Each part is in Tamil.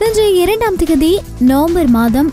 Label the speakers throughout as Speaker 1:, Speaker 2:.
Speaker 1: இன்று 2ஆம் தேதி நவம்பர் மாதம்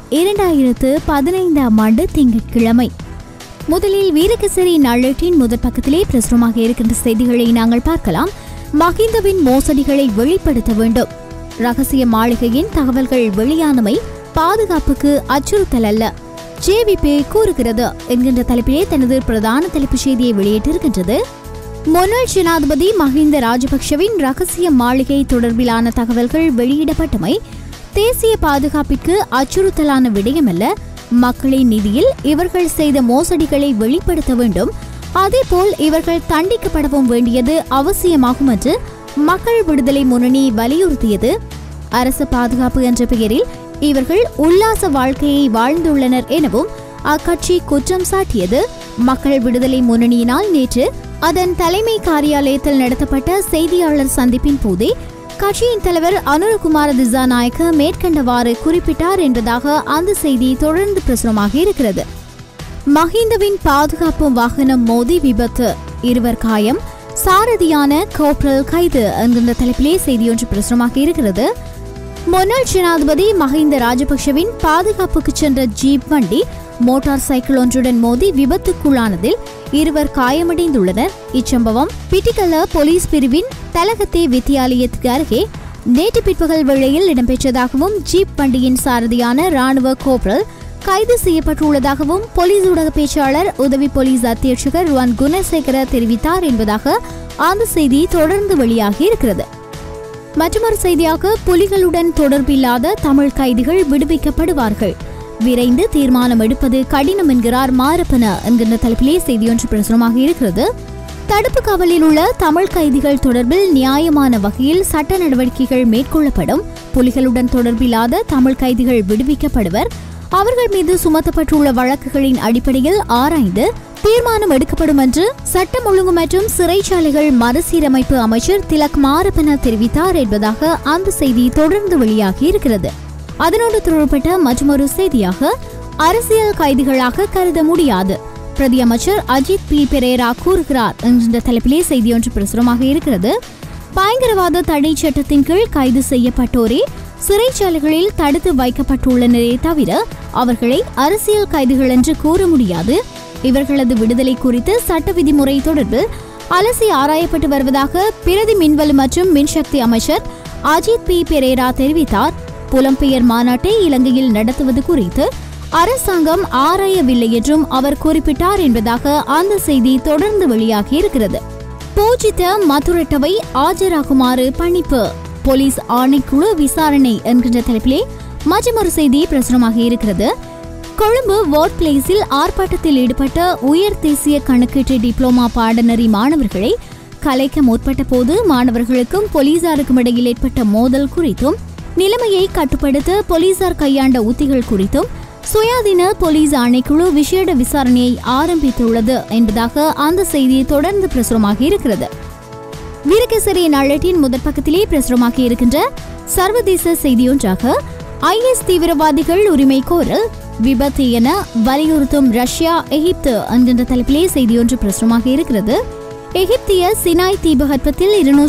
Speaker 1: 2015ஆம் ஆண்டு திங்கட்கிழமை. முதலில் வீரகேசரி நாளேட்டின் முதற் பக்கத்திலே பிரசுரமாக இருக்கின்ற செய்திகளை நாங்கள் பார்க்கலாம். மஹிந்தவின் மோசடிகளை வெளிப்படுத்த வேண்டும். ரகசிய மாளிகையின் தகவல்கள் வெளியானமை பாதுகாப்புக்கு அச்சுறுத்தல் அல்ல, ஜேவிபி கூறுகிறது என்கின்ற தலைப்பிலே தனது பிரதான தலைப்புச் செய்தியை வெளியிட்டிருக்கின்றது. முன்னாள் ஜனாதிபதி மஹிந்த ராஜபக்ஷவின் ரகசிய மாளிகை தொடர்பிலான தகவல்கள் வெளியிடப்பட்டமை தேசிய பாதுகாப்பிற்கு அச்சுறுத்தலான விடயமல்ல, மக்களின் நிதியில் இவர்கள் செய்த மோசடிகளை வெளிப்படுத்த வேண்டும், அதேபோல் இவர்கள் தண்டிக்கப்படவும் வேண்டியது அவசியமாகும் என்று மக்கள் விடுதலை முன்னணி வலியுறுத்தியது. அரசு பாதுகாப்பு என்ற பெயரில் இவர்கள் உல்லாச வாழ்க்கையை வாழ்ந்துள்ளனர் எனவும் அக்கட்சி குற்றம் சாட்டியது. மக்கள் விடுதலை முன்னணியினால் நேற்று அதன் தலைமை காரியாலயத்தில் நடத்தப்பட்ட செய்தியாளர் சந்திப்பின் போதே கட்சியின் தலைவர் அனுரகுமார திசாநாயக்க மேற்கண்டவாறு குறிப்பிட்டார் என்பதாக அந்த செய்தி தொடர்ந்து பிரசுரமாக இருக்கிறது. மஹிந்தவின் பாதுகாப்பு வாகனம் மோதி விபத்து, 2 காயம், சாரதியான கோப்ரல் கைது என்கின்ற தலைப்பிலே செய்தியொன்று பிரசுரமாக இருக்கிறது. முன்னாள் ஜனாதிபதி மஹிந்த ராஜபக்ஷவின் பாதுகாப்புக்கு சென்ற ஜீப் வண்டி மோட்டார் சைக்கிள் ஒன்றுடன் மோதி விபத்துக்குள்ளானதில் 2 காயமடைந்துள்ளனர். இச்சம்பவம் பிட்டிகல போலீஸ் பிரிவின் தலகத்தே வித்தியாலயத்துக்கு அருகே நேற்று பிற்பகல் வேளையில் இடம்பெற்றதாகவும் ஜீப் வண்டியின் சாரதியான ராணுவ கோப்ரல் கைது செய்யப்பட்டுள்ளதாகவும் போலீஸ் ஊடக பேச்சாளர் உதவி போலீஸ் அத்தியட்சகர் ருவான் குணசேகர தெரிவித்தார் என்பதாக அந்த செய்தி தொடர்ந்து வெளியாகி இருக்கிறது. மற்றொரு செய்தியாக புலிகளுடன் தொடர்பில்லாத தமிழ் கைதிகள் விடுவிக்கப்படுவார்கள், விரைந்து தீர்மானம் எடுப்பது கடினம் என்கிறார் மாரப்பன என்கின்ற தலைப்பிலே செய்தியொன்று பிரசுரமாக இருக்கிறது. தடுப்பு காவலில் உள்ள தமிழ் கைதிகள் தொடர்பில் நியாயமான வகையில் சட்ட நடவடிக்கைகள் மேற்கொள்ளப்படும். புலிகளுடன் தொடர்பில்லாத தமிழ் கைதிகள் விடுவிக்கப்படுவர். அவர்கள் மீது சுமத்தப்பட்டுள்ள வழக்குகளின் அடிப்படையில் ஆராய்ந்து தீர்மானம் எடுக்கப்படும் என்று சட்டம் ஒழுங்கு மற்றும் சிறைச்சாலைகள் மறுசீரமைப்பு அமைச்சர் திலக் மாரப்பன தெரிவித்தார் என்பதாக அந்த செய்தி தொடர்ந்து வெளியாகி இருக்கிறது. அதனோடு தொடர்பட்ட மற்றொரு செய்தியாக அரசியல் கைதிகளாக கருத முடியாது, பிரதி அமைச்சர் அஜித் பி பெரேரா கூறுகிறார் என்ற தலைப்பிலே செய்தியொன்று பிரசுரமாக இருக்கிறது. பயங்கரவாத தடை சட்டத்தின் கீழ் கைது செய்யப்பட்டோரே சிறைச்சாலைகளில் தடுத்து வைக்கப்பட்டுள்ளனரே தவிர அவர்களை அரசியல் கைதிகள் என்று கூற முடியாது. இவர்களது விடுதலை குறித்து சட்ட விதிமுறை தொடர்பில் அலசி ஆராயப்பட்டு வருவதாக பிரதி மின்வலு மற்றும் மின்சக்தி அமைச்சர் அஜித் பி பெரேரா தெரிவித்தார். புலம்பெயர் மாநாட்டை இலங்கையில் நடத்துவது குறித்து அரசாங்கம் ஆராயவில்லை என்றும் அவர் குறிப்பிட்டார் என்பதாக அந்த செய்தி தொடர்ந்து வெளியாகி இருக்கிறது. பூஜித்த மதுரட்டவை ஆஜராகுமாறு பணிப்பு, போலீஸ் ஆணைக்குழு விசாரணை என்கின்ற தலைப்பிலே மற்றொரு செய்தி பிரசுரமாக இருக்கிறது. கொழும்பு வோர்ட் பிளேஸில் ஆர்ப்பாட்டத்தில் ஈடுபட்ட உயர் தேசிய கணக்கீட்டு டிப்ளோமா பாடநெறி மாணவர்களை கலைக்க முற்பட்ட போது மாணவர்களுக்கும் போலீசாருக்கும் இடையில் ஏற்பட்ட மோதல் குறித்தும் நிலைமையை கட்டுப்படுத்த போலீசார் கையாண்ட உத்திகள் குறித்தும் சுயாதீன போலீஸ் ஆணைக்குழு விசேட விசாரணையை ஆரம்பித்துள்ளது என்பதாக அந்த செய்தி தொடர்ந்து பிரசுரமாக இருக்கிறது. வீரகேசரி நாளேட்டின் முதற் பக்கத்திலே பிரசுரமாக இருக்கின்ற சர்வதேச செய்தியொன்றாக IS தீவிரவாதிகள் உரிமை கோரல் விபத்து என வலியுறுத்தும் ரஷ்யா எகிப்து என்கின்ற தலைப்பிலே செய்தியொன்று பிரசுரமாக இருக்கிறது. எகிப்திய சினாய் தீபகற்பத்தில்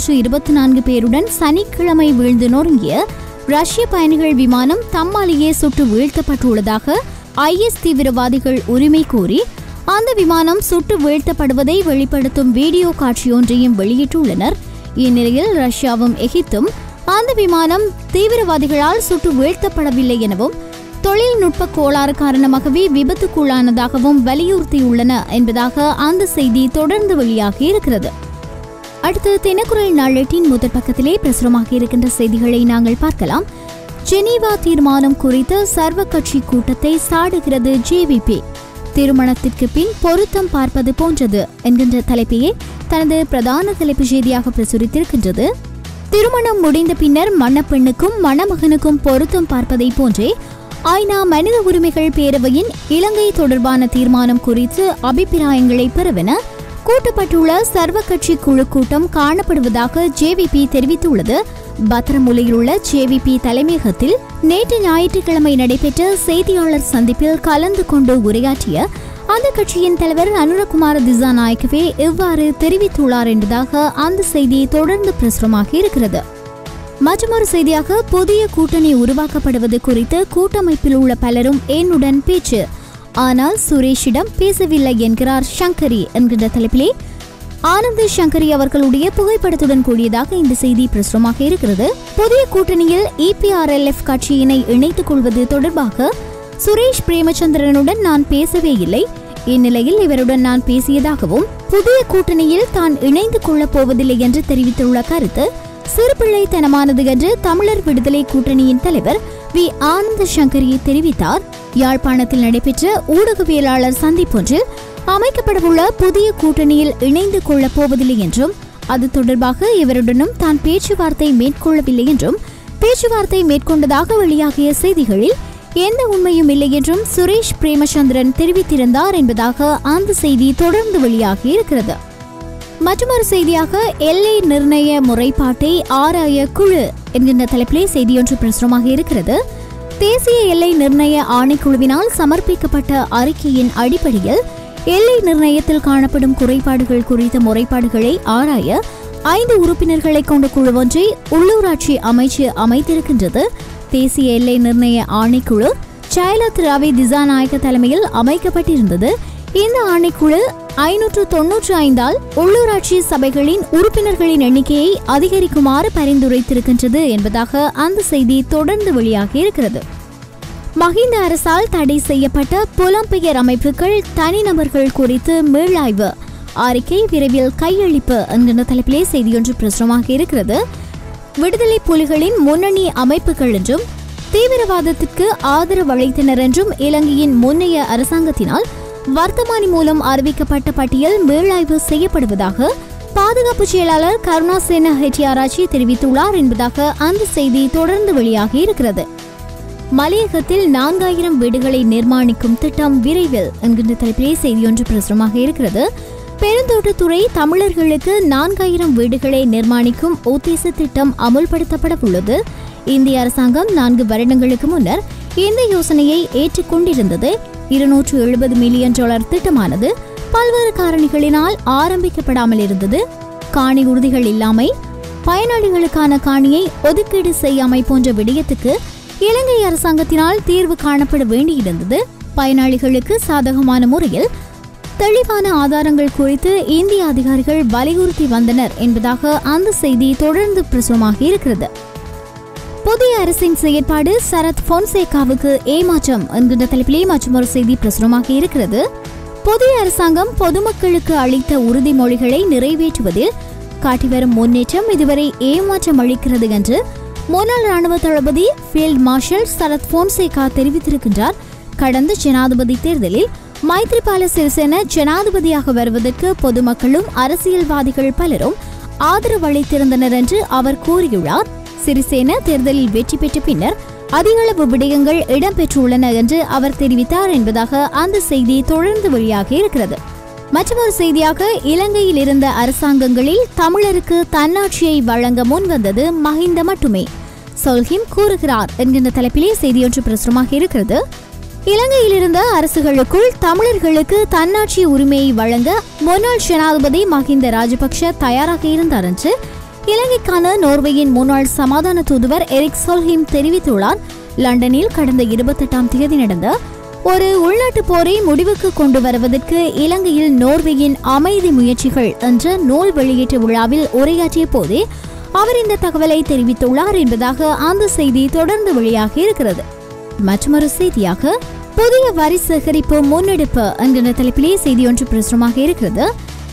Speaker 1: 224 பேருடன் சனிக்கிழமை வீழ்ந்து நொறுங்கிய ரஷ்ய பயணிகள் விமானம் தம்மாலேயே சுட்டு வீழ்த்தப்பட்டுள்ளதாக IS தீவிரவாதிகள் உரிமை கோரி அந்த விமானம் சுட்டு வீழ்த்தப்படுவதை வெளிப்படுத்தும் வீடியோ காட்சியொன்றையும் வெளியிட்டுள்ளனர். இந்நிலையில் ரஷ்யாவும் எகிப்தும் அந்த விமானம் தீவிரவாதிகளால் சுட்டு வீழ்த்தப்படவில்லை எனவும் தொழில்நுட்ப கோளாறு காரணமாகவே விபத்துக்குள்ளானதாகவும் வலியுறுத்தியுள்ளன என்பதாக அந்த செய்தி தொடர்ந்து வெளியாகி இருக்கிறது. அடுத்து தினக்குரல் நாளேட்டின் முதற் பக்கத்திலே பிரசுரமாக இருக்கின்ற செய்திகளை நாங்கள் பார்க்கலாம். ஜெனீவா தீர்மானம் குறித்த சர்வ கட்சி கூட்டத்தை சாடுகிறது ஜேவிபி, திருமணத்திற்கு பின் பொருத்தம் பார்ப்பது போன்றது என்கின்ற தலைப்பையே தனது பிரதான தலைப்பு செய்தியாக பிரசுரித்திருக்கின்றது. திருமணம் முடிந்த பின்னர் மணப்பெண்ணுக்கும் மணமகனுக்கும் பொருத்தம் பார்ப்பதை போன்றே ஐநா மனித உரிமைகள் பேரவையின் இலங்கை தொடர்பான தீர்மானம் குறித்து அபிப்பிராயங்களை பெறவென கூட்டப்பட்டுள்ள சர்வ கட்சி குழு கூட்டம் காணப்படுவதாக ஜேவிபி தெரிவித்துள்ளது. பத்திரமுலையில் உள்ள ஜேவிபி தலைமையகத்தில் நேற்று ஞாயிற்றுக்கிழமை நடைபெற்ற செய்தியாளர் சந்திப்பில் கலந்து கொண்டு உரையாற்றிய அந்த கட்சியின் தலைவர் அனுரகுமார திசாநாயக்கவே இவ்வாறு தெரிவித்துள்ளார் என்பதாக அந்த செய்தி தொடர்ந்து பிரசுரமாக இருக்கிறது. மற்றொரு செய்தியாக புதிய கூட்டணி உருவாக்கப்படுவது குறித்து கூட்டமைப்பில் உள்ள பலரும் என்னுடன் பேச்சு, ஆனால் சுரேஷிடம் பேசவில்லை என்கிறார் சங்கரி என்கின்ற தலைப்பிலே ஆனந்த் சங்கரி அவர்களுடைய புகைப்படத்துடன் கூடியதாக இந்த செய்தி பிரசுரமாக இருக்கிறது. புதிய கூட்டணியில் EPRLF கட்சியினை இணைத்துக் கொள்வது தொடர்பாக சுரேஷ் பிரேமச்சந்திரனுடன் நான் பேசவே இல்லை. இந்நிலையில் இவருடன் நான் பேசியதாகவும் புதிய கூட்டணியில் தான் இணைந்து கொள்ளப் போவதில்லை என்று தெரிவித்துள்ள கருத்து சிறுபிள்ளைத்தனமானது என்று தமிழர் விடுதலை கூட்டணியின் தலைவர் வி ஆனந்த் சங்கரி தெரிவித்தார். யாழ்ப்பாணத்தில் நடைபெற்ற ஊடகவியலாளர் சந்திப்பொன்றில் அமைக்கப்படவுள்ள புதிய கூட்டணியில் இணைந்து கொள்ளப் போவதில்லை என்றும் அது தொடர்பாக இவருடனும் தான் பேச்சுவார்த்தை மேற்கொள்ளவில்லை என்றும் பேச்சுவார்த்தை மேற்கொண்டதாக வெளியாகிய செய்திகளில் எந்த உண்மையும் இல்லை என்றும் சுரேஷ் பிரேமச்சந்திரன் தெரிவித்திருந்தார் என்பதாக அந்த செய்தி தொடர்ந்து வெளியாகி இருக்கிறது. மற்றொரு செய்தியாக எல்லை நிர்ணய முறைப்பாட்டை ஆராய குழு என்கின்ற தலைப்பிலே செய்தியொன்று பிரசுரமாக இருக்கிறது. தேசிய எல்லை நிர்ணய ஆணைக்குழுவினால் சமர்ப்பிக்கப்பட்ட அறிக்கையின் அடிப்படையில் எல்லை நிர்ணயத்தில் காணப்படும் குறைபாடுகள் குறித்த முறைப்பாடுகளை ஆராய 5 உறுப்பினர்களை கொண்ட குழு ஒன்றை உள்ளூராட்சி அமைச்சு அமைத்திருக்கின்றது. தேசிய எல்லை நிர்ணய ஆணைக்குழு சைலத் ரவி திசாநாயக்க தலைமையில் அமைக்கப்பட்டிருந்தது. இந்த ஆணைக்குழு 595 உள்ளூராட்சி சபைகளின் உறுப்பினர்களின் எண்ணிக்கையை அதிகரிக்குமாறு பரிந்துரைத்திருக்கின்றது என்பதாக அந்த செய்தி தொடர்ந்து வெளியாகி இருக்கிறது. மஹிந்த அரசால் தடை செய்யப்பட்ட புலம்பெயர் அமைப்புகள் தனிநபர்கள் குறித்து மீளாய்வு அறிக்கை விரைவில் கையளிப்பு என்கின்ற தலைப்பிலே செய்தியொன்று பிரசுரமாக இருக்கிறது. விடுதலை புலிகளின் முன்னணி அமைப்புகள் என்றும் தீவிரவாதத்திற்கு ஆதரவு அளித்தனர் என்றும் இலங்கையின் முன்னைய அரசாங்கத்தினால் வர்த்தமானி மூலம் அறிவிக்கப்பட்ட பட்டியல் மீளாய்வு செய்யப்படுவதாக பாதுகாப்பு செயலாளர் கருணாசேன ஹெட்டியாராச்சி தெரிவித்துள்ளார் என்பதாக அந்த செய்தி தொடர்ந்து வெளியாகி இருக்கிறது. மலையகத்தில் 4000 வீடுகளை நிர்மாணிக்கும் திட்டம் விரைவில் என்கின்ற தலைப்பிலே செய்தியொன்று பிரசுரமாக இருக்கிறது. பெருந்தோட்டத்துறை தமிழர்களுக்கு 4000 வீடுகளை நிர்மாணிக்கும் உத்தேச திட்டம் அமுல்படுத்தப்பட உள்ளது. இந்திய அரசாங்கம் 4 வருடங்களுக்கு முன்னர் இந்த யோசனையை ஏற்றுக்கொண்டிருந்தது. $270 மில்லியன் திட்டமானது பல்வேறு காரணிகளினால் ஆரம்பிக்கப்படாமல் இருந்தது. காணி உறுதிகள் இல்லாமை, பயனாளிகளுக்கான காணியை ஒதுக்கீடு செய்யாமை போன்ற விடயத்துக்கு இலங்கை அரசாங்கத்தினால் தீர்வு காணப்பட வேண்டியிருந்தது. பயனாளிகளுக்கு சாதகமான முறையில் தெளிவான ஆதாரங்கள் குறித்து இந்திய அதிகாரிகள் வலியுறுத்தி வந்தனர் என்பதாக அந்த செய்தி தொடர்ந்து பிரசுரமாக இருக்கிறது. புதிய அரசின் செயற்பாடு சரத் பொன்சேகாவுக்கு ஏமாற்றம் என்கின்ற தலைப்பிலே மற்றொரு செய்தி பிரசுரமாக இருக்கிறது. புதிய அரசாங்கம் பொதுமக்களுக்கு அளித்த உறுதிமொழிகளை நிறைவேற்றுவதில் காட்டி வரும் முன்னேற்றம் இதுவரை ஏமாற்றம் அளிக்கிறது என்று முன்னாள் ராணுவ தளபதி ஃபீல்ட் மார்ஷல் சரத் பொன்சேகா தெரிவித்திருக்கின்றார். கடந்த ஜனாதிபதி தேர்தலில் மைத்ரிபால சிறிசேன ஜனாதிபதியாக வருவதற்கு பொதுமக்களும் அரசியல்வாதிகள் பலரும் ஆதரவு அளித்திருந்தனர் என்று அவர் கூறியுள்ளார். சிறிசேன தேர்தலில் வெற்றி பெற்ற பின்னர் அதிகளவு விடயங்கள் இடம்பெற்றுள்ளன என்று அவர் தெரிவித்தார் என்பதாக அந்த செய்தி தொடர்ந்து வெளியாகி இருக்கிறது. மற்றொரு செய்தியாக இலங்கையில் இருந்த அரசாங்கங்களில் தமிழருக்கு தன்னாட்சியை வழங்க முன்வந்தது மஹிந்த மட்டுமே, சொல்ஹிம் கூறுகிறார் என்கின்ற தலைப்பிலே செய்தியொன்று பிரசுரமாக இருக்கிறது. இலங்கையில் இருந்த அரசுகளுக்குள் தமிழர்களுக்கு தன்னாட்சி உரிமையை வழங்க முன்னாள் ஜனாதிபதி மஹிந்த ராஜபக்ஷ தயாராக இருந்தார் என்று இலங்கைக்கான நோர்வேயின் முன்னாள் சமாதான தூதுவர் எரிக் சொல்ஹிம் தெரிவித்துள்ளார். லண்டனில் கடந்த 28ஆம் தேதி நடந்த ஒரு உள்நாட்டு போரை முடிவுக்கு கொண்டு வருவதற்கு இலங்கையில் நோர்வேயின் அமைதி முயற்சிகள் என்ற நூல் வெளியீட்டு விழாவில் உரையாற்றிய போதே அவர் இந்த தகவலை தெரிவித்துள்ளார் என்பதாக அந்த செய்தி தொடர்ந்து வெளியாகி இருக்கிறது. மற்றொரு செய்தியாக புதிய வரி சேகரிப்பு முன்னெடுப்பு என்கின்ற தலைப்பிலே செய்தியொன்று பிரசுரமாக இருக்கிறது.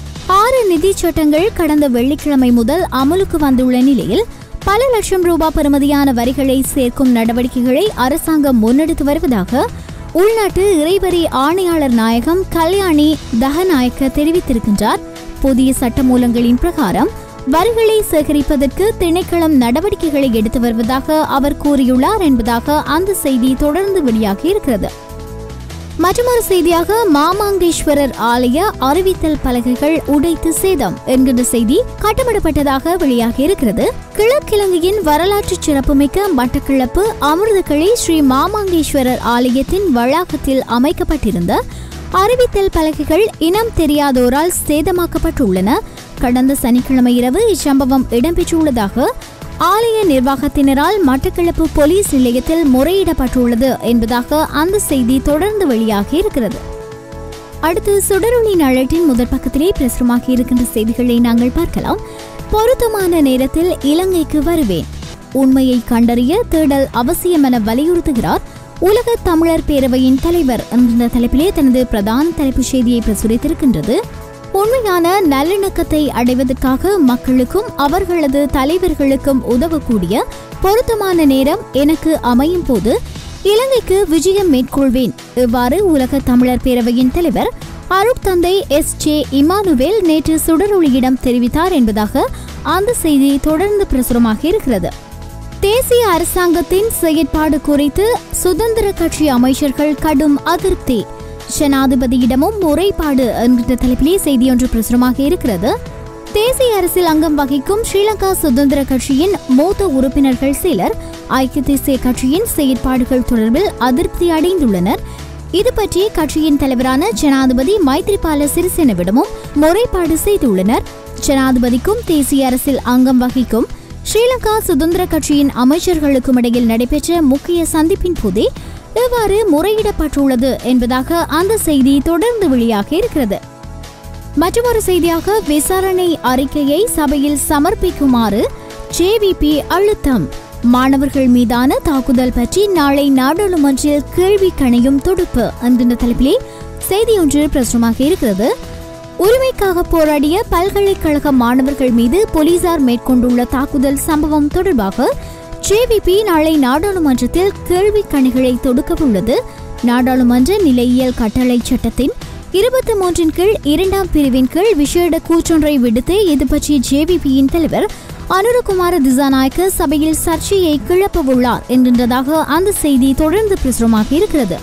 Speaker 1: 6 நிதி சட்டங்கள் கடந்த வெள்ளிக்கிழமை முதல் அமலுக்கு வந்துள்ள நிலையில் பல லட்சம் ரூபாய் பெறுமதியான வரிகளை சேர்க்கும் நடவடிக்கைகளை அரசாங்கம் முன்னெடுத்து வருவதாக உள்நாட்டு இறைவரி ஆணையாளர் நாயகம் கல்யாணி தஹநாயக்க தெரிவித்திருக்கின்றார். புதிய சட்டமூலங்களின் பிரகாரம் வரிகளை சேகரிப்பதற்கு திணைக்களம் நடவடிக்கைகளை எடுத்து வருவதாக அவர் கூறியுள்ளார் என்பதாக அந்த செய்தி தொடர்ந்து வெளியாகி இருக்கிறது. மற்றொரு செய்தியாக மாமாங்கேஸ்வரர் ஆலய அறிவித்தல் பலகைகள் உடைத்து சேதம் என்கின்ற செய்தி கட்டமிடப்பட்டதாக வெளியாகி இருக்கிறது. கிழக்கிழங்கையின் வரலாற்று சிறப்புமிக்க மட்டக்களப்பு அமிர்தகளி ஸ்ரீ மாமாங்கேஸ்வரர் ஆலயத்தின் வளாகத்தில் அமைக்கப்பட்டிருந்த அறிவித்தல் பலகைகள் இனம் தெரியாதோரால் சேதமாக்கப்பட்டுள்ளன. கடந்த சனிக்கிழமை இரவு இச்சம்பவம் இடம்பெற்றுள்ளதாக ஆலய நிர்வாகத்தினரால் மட்டக்களப்பு போலீஸ் நிலையத்தில் முறையிடப்பட்டுள்ளது என்பதாக அந்த செய்தி தொடர்ந்து வெளியாகி இருக்கிறது. அடுத்து சுடரொளி நாளேட்டின் முதற் பக்கத்திலே பிரசுரமாகி இருக்கின்ற செய்திகளை நாங்கள் பார்க்கலாம். பொருத்தமான நேரத்தில் இலங்கைக்கு வருவேன், உண்மையை கண்டறிய தேடல் அவசியம் என வலியுறுத்துகிறார் உலக தமிழர் பேரவையின் தலைவர் என்ற தலைப்பிலே தனது பிரதான தலைப்பு செய்தியை பிரசுரித்திருக்கின்றது. உண்மையான நல்லிணக்கத்தை அடைவதற்காக மக்களுக்கும் அவர்களது தலைவர்களுக்கும் உதவக்கூடிய பொருத்தமான நேரம் எனக்கு அமையும் போது இலங்கைக்கு விஜயம் மேற்கொள்வேன். இவ்வாறு உலக தமிழர் பேரவையின் தலைவர் அருட்தந்தை எஸ்.ஜே. இமானுவேல் நேற்று சுடரொளியிடம் தெரிவித்தார் என்பதாக அந்த செய்தி தொடர்ந்து பிரசுரமாக இருக்கிறது. தேசிய அரசாங்கத்தின் செயற்பாடு குறித்து சுதந்திர கட்சி அமைச்சர்கள் கடும் அதிருப்தி, ஜனாதிபதியிடமும் முறைப்பாடு என்கின்ற தலைப்பிலே செய்தியொன்று பிரசுரமாக இருக்கிறது. தேசிய அரசில் அங்கம் வகிக்கும் ஸ்ரீலங்கா சுதந்திர கட்சியின் மூத்த உறுப்பினர்கள் சிலர் ஐக்கிய தேசிய கட்சியின் செயற்பாடுகள் தொடர்பில் அதிருப்தி அடைந்துள்ளனர். இது பற்றி கட்சியின் தலைவரான ஜனாதிபதி மைத்ரிபால சிறிசேனவிடமும் முறைப்பாடு செய்துள்ளனர். ஜனாதிபதிக்கும் தேசிய அரசில் அங்கம் வகிக்கும் ஸ்ரீலங்கா சுதந்திர கட்சியின் அமைச்சர்களுக்கும் இடையில் நடைபெற்ற முக்கிய சந்திப்பின் போதே இவ்வாறு முறையிடப்பட்டுள்ளது என்பதாக அந்த செய்தி தொடர்ந்து வெளியாகி இருக்கிறது. மற்றொரு செய்தியாக விசாரணை அறிக்கையை சபையில் சமர்ப்பிக்குமாறு ஜேவிபி அழுத்தம், மாணவர்கள் மீதான தாக்குதல் பற்றி நாளை நாடாளுமன்றில் கேள்வி கணையும் தொடுப்பு என்கின்ற தலைப்பிலே செய்தியொன்று பிரசுரமாக இருக்கிறது. உரிமைக்காக போராடிய பல்கலைக்கழக மாணவர்கள் மீது போலீசார் மேற்கொண்டுள்ள தாக்குதல் சம்பவம் தொடர்பாக ஜேவிபி நாளை நாடாளுமன்றத்தில் கேள்வி கணைகளை தொடுக்கவுள்ளது. நாடாளுமன்ற நிலையியல் கட்டளை சட்டத்தின் 23 கீழ் 2ஆம் பிரிவின் கீழ் விசேட கூற்றொன்றை விடுத்து இது பற்றி ஜேவிபியின் தலைவர் அனுரகுமார திசாநாயக்க சபையில் சர்ச்சையை கிளப்பவுள்ளார் என்கின்றதாக அந்த செய்தி தொடர்ந்து பிரசுரமாக இருக்கிறது.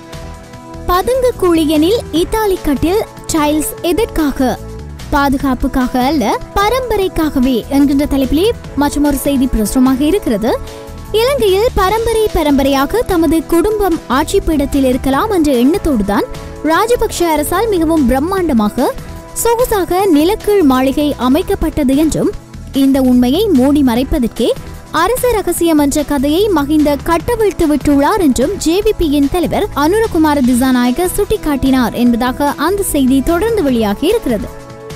Speaker 1: பதுங்கு குழியனில் இத்தாலி கட்டில் டைல்ஸ் எதற்காக? பாதுகாப்புக்காக அல்ல, பரம்பரைக்காகவே என்கின்ற தலைப்பிலே மற்றொரு செய்தி பிரசுரமாக இருக்கிறது. இலங்கையில் பரம்பரையாக தமது குடும்பம் ஆட்சி பீடத்தில் இருக்கலாம் என்ற எண்ணத்தோடுதான் ராஜபக்ஷ அரசால் மிகவும் பிரம்மாண்டமாக சொகுசாக நிலக்கீழ் மாளிகை அமைக்கப்பட்டது என்றும் இந்த உண்மையை மூடி மறைப்பதற்கே அரச ரகசியம் என்ற கதையை மஹிந்த கட்டவிழ்த்து விட்டுள்ளார் என்றும் ஜேவிபியின் தலைவர் அனுரகுமார திசாநாயக்க சுட்டிக்காட்டினார் என்பதாக அந்த செய்தி தொடர்ந்து வெளியாகி இருக்கிறது.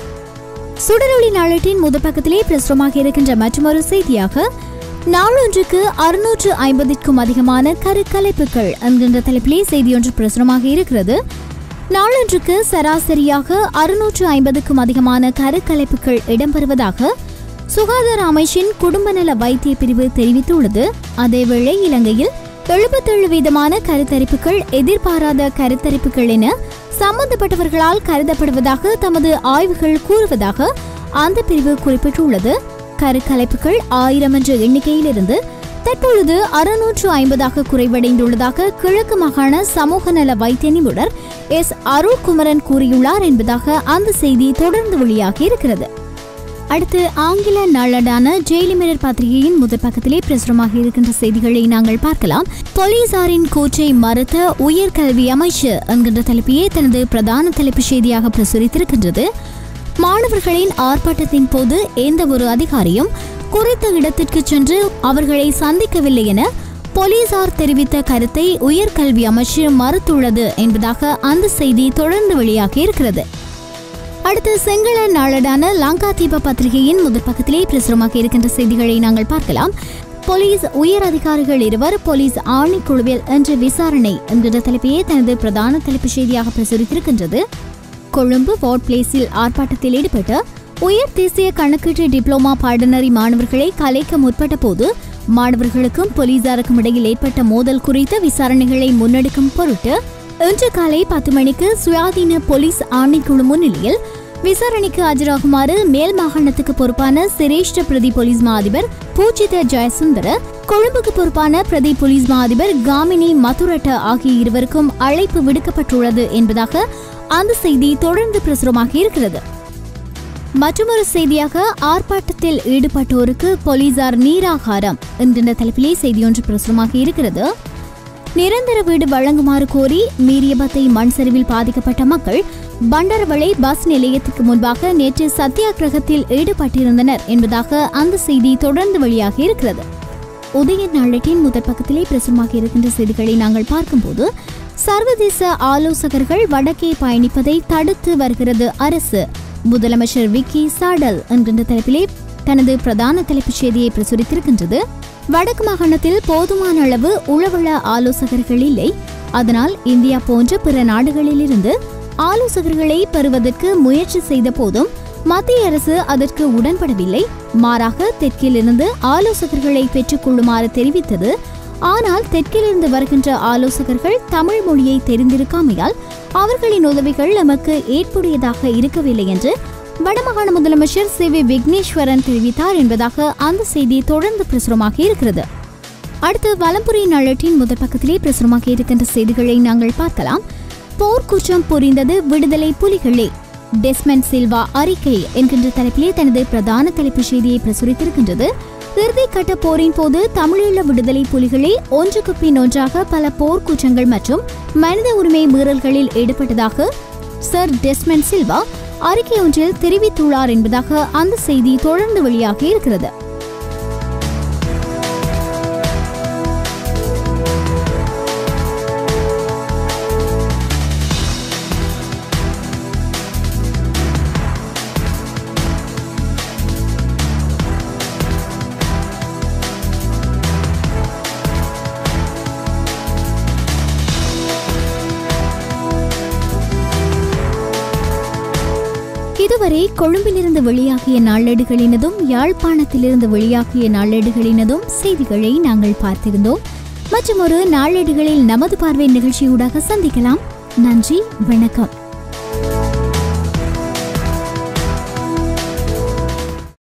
Speaker 1: சுடரொளி நாளேட்டின் முதல் பக்கத்திலே பிரசுரமாக இருக்கின்ற மற்றொரு செய்தியாக நாளொன்றுக்கு 650க்கும் அதிகமான கருக்கலைப்புகள் என்கின்ற தலைப்பிலே செய்தியொன்று பிரசுரமாக இருக்கிறது. நாளொன்றுக்கு சராசரியாக 650க்கும் அதிகமான கருக்கலைப்புகள் இடம்பெறுவதாக சுகாதார அமைச்சின் குடும்ப நல வைத்திய பிரிவு தெரிவித்துள்ளது. அதேவேளை இலங்கையில் 77% கருத்தரிப்புகள் எதிர்பாராத கருத்தரிப்புகள் என சம்பந்தப்பட்டவர்களால் கருதப்படுவதாக தமது ஆய்வுகள் கூறுவதாக அந்த பிரிவு குறிப்பிட்டுள்ளது. கருக்கலைப்புகள் 1000 என்ற எண்ணிக்கையிலிருந்து தற்பொழுது 650 குறைவடைந்துள்ளதாக கிழக்கு மாகாண சமூக நல வைத்திய நிபுணர் எஸ். அருள்குமரன் கூறியுள்ளார் என்பதாக அந்த செய்தி தொடர்ந்து வெளியாகி இருக்கிறது. அடுத்து ஆங்கில நாளேடான டெய்லி மிரர் பத்திரிகையின் முதல் பக்கத்திலே பிரசுரமாக இருக்கின்ற செய்திகளை நாங்கள் பார்க்கலாம். போலீசாரின் கூற்றை மறுத்த உயர்கல்வி அமைச்சு என்கின்ற தலைப்பையே தனது பிரதான தலைப்பு செய்தியாக பிரசுரித்திருக்கின்றது. மாணவர்களின் ஆர்ப்பாட்டத்தின் போது எந்த ஒரு அதிகாரியும் குறித்த இடத்திற்கு சென்று அவர்களை சந்திக்கவில்லை என போலீசார் தெரிவித்த கருத்தை உயர்கல்வி அமைச்சு மறுத்துள்ளது என்பதாக அந்த செய்தி தொடர்ந்து வெளியாகி இருக்கிறது. அடுத்து சிங்கள நாளேடான லங்காதீப பத்திரிகையின் முதல் பக்கத்திலே பிரசுரமாக இருக்கின்ற செய்திகளை நாங்கள் பார்க்கலாம். போலீஸ் உயர் அதிகாரிகள் இருவர் போலீஸ் ஆணைக்குழுவில் என்ற விசாரணை என்கின்ற தலைப்பையே தனது பிரதான தலைப்பு செய்தியாக பிரசுரித்திருக்கின்றது. கொழும்பு வார்ட் பிளேஸில் ஆர்ப்பாட்டத்தில் ஈடுபட்ட உயர் தேசிய கணக்கீட்டு டிப்ளோமா பாடநெறி மாணவர்களை கலைக்க முற்பட்ட போது மாணவர்களுக்கும் போலீசாருக்கும் இடையில் ஏற்பட்ட மோதல் குறித்த விசாரணைகளை முன்னெடுக்கும் பொருட்டு இன்று காலை 10 மணிக்கு சுயாதீன போலீஸ் ஆணைக்குழு முன்னிலையில் விசாரணைக்கு ஆஜராகுமாறு மேல் மாகாணத்துக்கு பொறுப்பான சிரேஷ்ட பிரதி போலீஸ் மா அதிபர் பூஜித ஜெயசுந்தர, கொழும்புக்கு பொறுப்பான பிரதி போலீஸ் மா அதிபர் காமினி மதுரட்ட ஆகிய இருவருக்கும் அழைப்பு விடுக்கப்பட்டுள்ளது என்பதாக அந்த செய்தி தொடர்ந்து பிரசுரமாக இருக்கிறது. மற்றொரு செய்தியாக ஆர்ப்பாட்டத்தில் ஈடுபட்டோருக்கு போலீசார் நீராகாரம் என்கின்ற தலைப்பிலே செய்தியொன்று பிரசுரமாக இருக்கிறது. நிரந்தர வீடு வழங்குமாறு கோரி மீரியபத்தை மண் சரிவில் பாதிக்கப்பட்ட மக்கள் பண்டரவளை பஸ் நிலையத்துக்கு முன்பாக நேற்று சத்தியாகிரகத்தில் ஈடுபட்டிருந்தனர் என்பதாக அந்த செய்தி தொடர்ந்து வெளியாகி இருக்கிறது. உதய நாளேட்டின் முதற் பக்கத்திலே பிரசுரமாக இருக்கின்ற செய்திகளை நாங்கள் பார்க்கும்போது, சர்வதேச ஆலோசகர்கள் வடக்கே பயணிப்பதை தடுத்து வருகிறது அரசு, முதலமைச்சர் விக்கி சாடல் என்கின்ற தலைப்பிலே தனது பிரதான தலைப்புச் செய்தியை பிரசுரித்திருக்கின்றது. வடக்கு மாகாணத்தில் போதுமான அளவு உளவள ஆலோசகர்கள் இல்லை, அதனால் இந்தியா போன்ற பிற நாடுகளிலிருந்து ஆலோசகர்களை பெறுவதற்கு முயற்சி செய்த போதும் மத்திய அரசு அதற்கு உடன்படவில்லை. மாறாக தெற்கிலிருந்து ஆலோசகர்களை பெற்றுக் கொள்ளுமாறு தெரிவித்தது. ஆனால் தெற்கிலிருந்து வருகின்ற ஆலோசகர்கள் தமிழ் மொழியை தெரிந்திருக்காமையால் அவர்களின் உதவிகள் நமக்கு ஏற்புடையதாக இருக்கவில்லை என்று வடமாகாண முதலமைச்சர் சி வி விக்னேஸ்வரன் தெரிவித்தார் என்பதாக அந்த செய்தி தொடர்ந்து பிரசுரமாக இருக்கிறது. அடுத்து வலம்புரி நாளேட்டின் முதற் பக்கத்திலே பிரசுரமாக இருக்கின்ற செய்திகளை நாங்கள் பார்க்கலாம். போர்க்குற்றம் புரிந்தது விடுதலை புலிகளே, டெஸ்மண்ட் சில்வா அறிக்கை என்கின்ற தலைப்பிலே தனது பிரதான தலைப்பு செய்தியை பிரசுரித்திருக்கின்றது. இறுதிக்கட்ட போரின் போது தமிழீழ விடுதலை புலிகளே ஒன்றுக்கு பின் ஒன்றாக பல போர்க்குற்றங்கள் மற்றும் மனித உரிமை மீறல்களில் ஈடுபட்டதாக சர் டெஸ்மண்ட் சில்வா அறிக்கை ஒன்றில் தெரிவித்துள்ளார் என்பதாக அந்த செய்தி தொடர்ந்து வெளியாகி இருக்கிறது. இதுவரை கொழும்பிலிருந்து வெளியாகிய நாளேடுகளினதும் யாழ்ப்பாணத்திலிருந்து வெளியாகிய நாளேடுகளினதும் செய்திகளை நாங்கள் பார்த்திருந்தோம். மற்றும் ஒரு நாளேடுகளில் நமது பார்வை நிகழ்ச்சியூடாக சந்திக்கலாம். நன்றி, வணக்கம்.